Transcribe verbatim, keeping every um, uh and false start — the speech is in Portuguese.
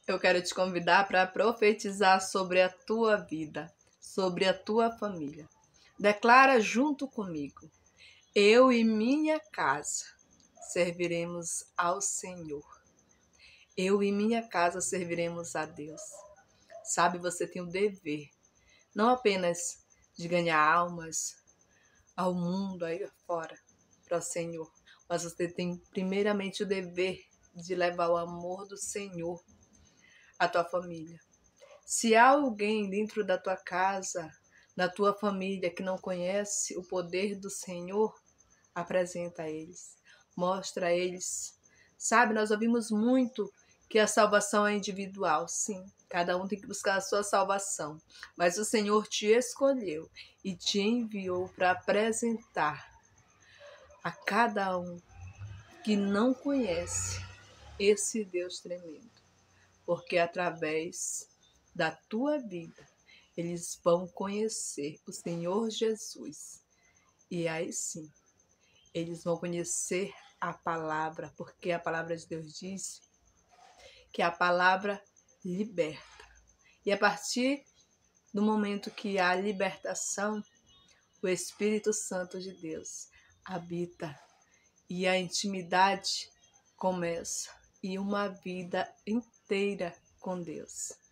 Eu quero te convidar para profetizar sobre a tua vida, sobre a tua família. Declara junto comigo: eu e minha casa serviremos ao Senhor. Eu e minha casa serviremos a Deus. Sabe, você tem o dever, não apenas de ganhar almas ao mundo aí fora, para o Senhor, mas você tem primeiramente o dever de levar o amor do Senhor à tua família. Se há alguém dentro da tua casa, da tua família, que não conhece o poder do Senhor, apresenta a eles, mostra a eles. Sabe, nós ouvimos muito que a salvação é individual, sim, cada um tem que buscar a sua salvação, mas o Senhor te escolheu e te enviou para apresentar a cada um que não conhece esse Deus tremendo, porque através da tua vida eles vão conhecer o Senhor Jesus, e aí sim eles vão conhecer a palavra, porque a palavra de Deus diz que a palavra liberta. E a partir do momento que há libertação, o Espírito Santo de Deus habita e a intimidade começa, e uma vida inteira com Deus.